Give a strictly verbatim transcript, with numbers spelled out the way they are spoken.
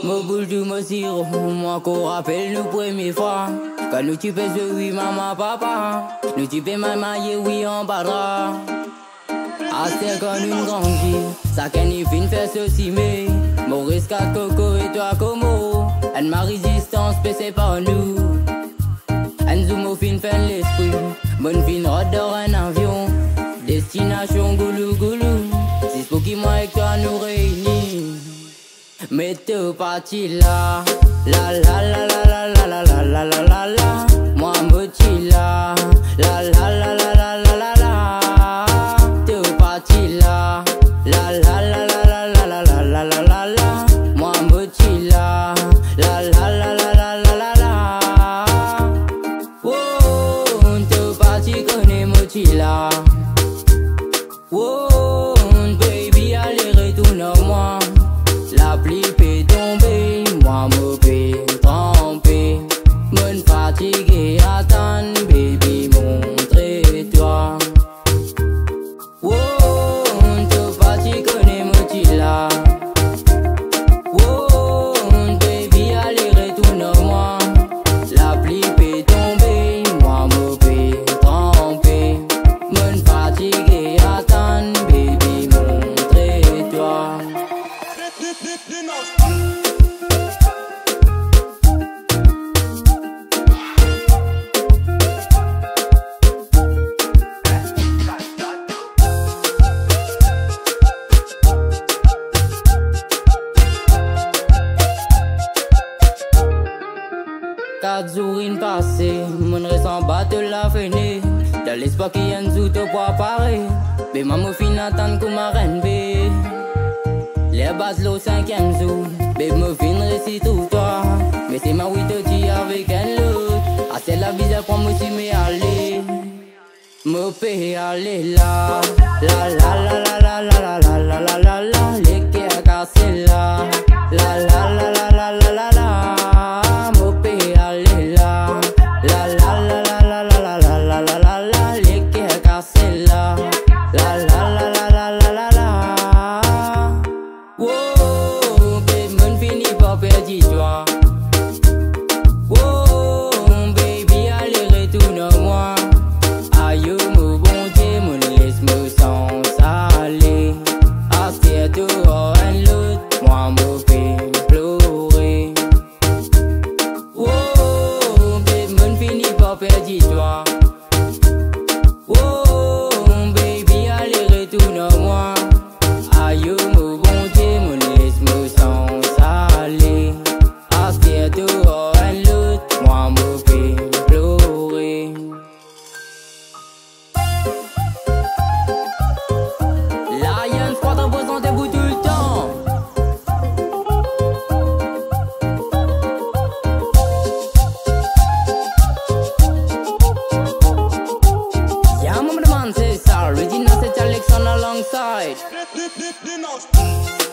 Mon boule du me siro, moi qu'on rappelle nous première fois. Quand nous tu pèses oui maman papa, nous tu pèses maman oui en badra. Assez quand nous grandit, ça qu'elle n'y fin faire ceci mais Maurice quatre coco et toi como, elle ma résistance c'est par nous. Elle zoom au fin fait l'esprit, bonne fin rode dans un avion, destination goulou goulou. C'est pour qui moi et toi nous réunis. Mais t'es parti là, la la la la la la la la la la la. Moi me dis là, la la la la la la la la. T'es parti là, la la la la la la la la la la la. Moi me dis là, la la la la la la la la. Oh, t'es parti connais me dis là. Oh, baby allez retourne moi. La pluie peut tomber, moi me peux tremper. Me fatigué, attends, baby, montre-toi. Oh, t'es parti, connais-moi, tu là. Oh, baby, allez, retourne-moi. La pluie peut tomber, moi me peux tremper. Me fatigué, attends, baby, montre-toi. Quatre jours in passé, mon reste en bas de la fenêtre. Dans l'espoir qu'il y a un zout au poids pareil. Mais maman fin attendre comme ma reine B. Les bases le cinquième jour, mais me fin récit tout toi. Mais c'est ma oui te dit avec un lot. Ah c'est la vie pour moi si me aller. Me paye aller là, la la la la la la la la la la la. Les cœurs cassés là, la la la la la la la la. Me paye aller là, la la la la la la la la la la la. Les cœurs cassés là, la la la la la la la la. Oh, baby, mon fini pas perdu toi. Oh, baby, allez retourne-moi. Aïe, mon bon Dieu, mon laisse me sans aller. Assez dehors un lot, moi me fais pleurer. Oh, baby, mon fini pas perdu toi. Oh, baby, allez retourne-moi. Aïe, mon bon Dieu, mon laisse me sans aller. Assez dehors un lot, moi me fais pleurer. Lion Squad représente vous tout le temps. Yeah, mama, the man says, sorry, Regina, c'est Alexandre alongside.